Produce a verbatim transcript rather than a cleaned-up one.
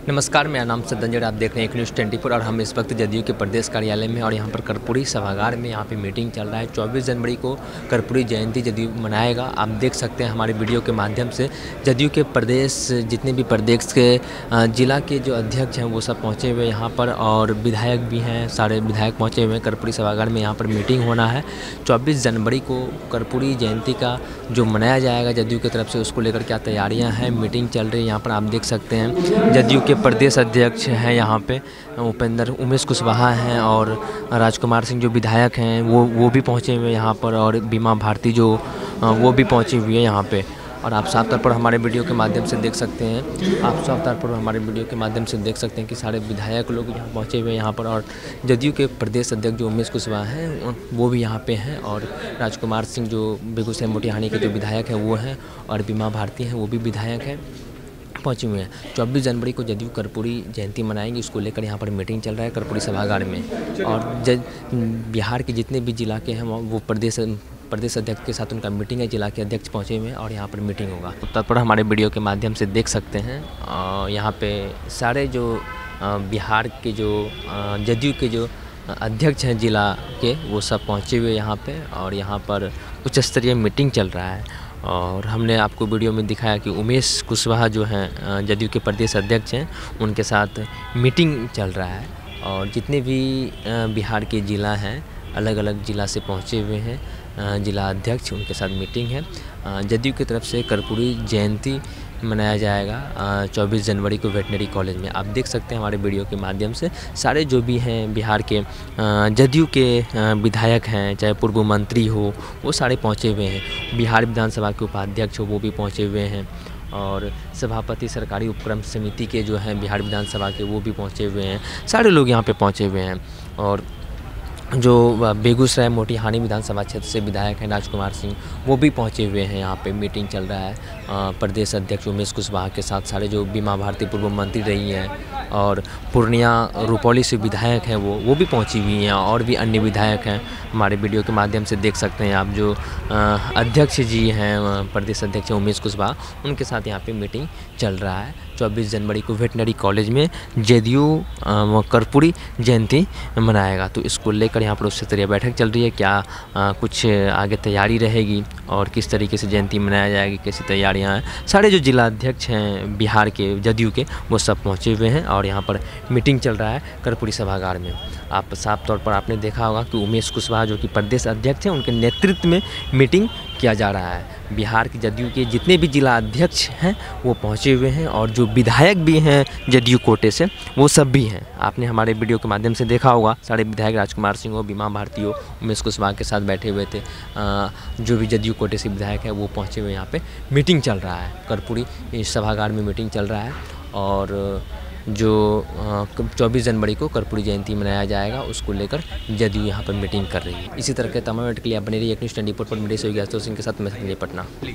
नमस्कार, मेरा नाम सदंजर, आप देख रहे हैं एक न्यूज़ ट्वेंटी फोर और हम इस वक्त जदयू के प्रदेश कार्यालय में और यहाँ पर कर्पूरी सभागार में यहाँ पे मीटिंग चल रहा है। चौबीस जनवरी को कर्पूरी जयंती जदयू मनाएगा। आप देख सकते हैं हमारे वीडियो के माध्यम से जदयू के प्रदेश जितने भी प्रदेश के जिला के जो अध्यक्ष हैं वो सब पहुँचे हुए यहाँ पर और विधायक भी हैं, सारे विधायक पहुँचे हुए हैं। कर्पूरी सभागार में यहाँ पर मीटिंग होना है। चौबीस जनवरी को कर्पूरी जयंती का जो मनाया जाएगा जदयू की तरफ से, उसको लेकर क्या तैयारियाँ हैं, मीटिंग चल रही है। यहाँ पर आप देख सकते हैं जदयू के प्रदेश अध्यक्ष हैं यहाँ पे उपेंद्र उमेश कुशवाहा हैं और राजकुमार सिंह जो विधायक हैं वो वो भी पहुँचे हुए हैं यहाँ पर, और बीमा भारती जो वो भी पहुँची हुई है यहाँ पे। और आप साफ तौर पर हमारे वीडियो के माध्यम से देख सकते हैं आप साफ तौर पर हमारे वीडियो के माध्यम से देख सकते हैं कि सारे विधायक लोग यहाँ पहुँचे हुए हैं यहाँ पर, और जदयू के प्रदेश अध्यक्ष जो उमेश कुशवाहा हैं वो भी यहाँ पे हैं, और राजकुमार सिंह जो बेगूसराय मोतिहानी के जो विधायक हैं वो हैं, और बीमा भारती हैं वो भी विधायक हैं, पहुँचे हुए हैं। चौबीस जनवरी को जदयू कर्पूरी जयंती मनाएंगे, उसको लेकर यहाँ पर मीटिंग चल रहा है कर्पूरी सभागार में। और जज बिहार के जितने भी जिला के हैं वो प्रदेश प्रदेश अध्यक्ष के साथ उनका मीटिंग है, जिला के अध्यक्ष पहुँचे हुए हैं और यहाँ पर मीटिंग होगा। तब पर हमारे वीडियो के माध्यम से देख सकते हैं यहाँ पे सारे जो बिहार के जो जदयू के जो अध्यक्ष हैं जिला के वो सब पहुँचे हुए यहाँ पे, और यहाँ पर उच्च स्तरीय मीटिंग चल रहा है। और हमने आपको वीडियो में दिखाया कि उमेश कुशवाहा जो हैं जदयू के प्रदेश अध्यक्ष हैं, उनके साथ मीटिंग चल रहा है। और जितने भी बिहार के ज़िला हैं अलग अलग ज़िला से पहुँचे हुए हैं जिला अध्यक्ष, उनके साथ मीटिंग है। जदयू की तरफ से कर्पूरी जयंती मनाया जाएगा चौबीस जनवरी को वेटनरी कॉलेज में। आप देख सकते हैं हमारे वीडियो के माध्यम से सारे जो भी हैं बिहार के जदयू के विधायक हैं, चाहे पूर्व मंत्री हो, वो सारे पहुंचे हुए हैं। बिहार विधानसभा के उपाध्यक्ष हो वो भी पहुंचे हुए हैं, और सभापति सरकारी उपक्रम समिति के जो हैं बिहार विधानसभा के वो भी पहुंचे हुए हैं। सारे लोग यहाँ पे पहुंचे हुए हैं। और जो बेगूसराय मोतिहानी विधानसभा क्षेत्र से विधायक हैं राजकुमार सिंह, वो भी पहुंचे हुए हैं यहाँ पे। मीटिंग चल रहा है प्रदेश अध्यक्ष उमेश कुशवाहा के साथ। सारे जो बीमा भारती पूर्व मंत्री रही हैं और पूर्णिया रुपौली से विधायक हैं वो वो भी पहुंची हुई हैं, और भी अन्य विधायक हैं। हमारे वीडियो के माध्यम से देख सकते हैं आप जो अध्यक्ष जी हैं प्रदेश अध्यक्ष उमेश कुशवाहा, उनके साथ यहाँ पर मीटिंग चल रहा है। चौबीस जनवरी को वेटनरी कॉलेज में जदयू कर्पूरी जयंती मनाएगा, तो इसको लेकर यहाँ पर उच्च स्तरीय बैठक चल रही है। क्या आ, कुछ आगे तैयारी रहेगी और किस तरीके से जयंती मनाया जाएगी, कैसी तैयारियाँ हैं। सारे जो जिला अध्यक्ष हैं बिहार के जदयू के वो सब पहुँचे हुए हैं और यहाँ पर मीटिंग चल रहा है कर्पूरी सभागार में। आप साफ तौर पर आपने देखा होगा कि उमेश कुशवाहा जो कि प्रदेश अध्यक्ष हैं, उनके नेतृत्व में मीटिंग किया जा रहा है। बिहार के जदयू के जितने भी जिला अध्यक्ष हैं वो पहुंचे हुए हैं, और जो विधायक भी हैं जदयू कोटे से वो सब भी हैं। आपने हमारे वीडियो के माध्यम से देखा होगा सारे विधायक राजकुमार सिंह हो, बीमा भारती हो, उमेश कुशवाहा के साथ बैठे हुए थे। आ, जो भी जदयू कोटे से विधायक है वो पहुँचे हुए यहाँ पे मीटिंग चल रहा है। कर्पूरी सभागार में मीटिंग चल रहा है, और जो चौबीस जनवरी को कर्पूरी जयंती मनाया जाएगा उसको लेकर जदयू यहाँ पर मीटिंग कर रही है। इसी तरह के तमाम अपडेट के लिए आप बने रहिए एक न्यूज़ ट्वेंटी फोर पर। मेरे सहयोगी आशुतोष सिंह के साथ मैं संजय पटना।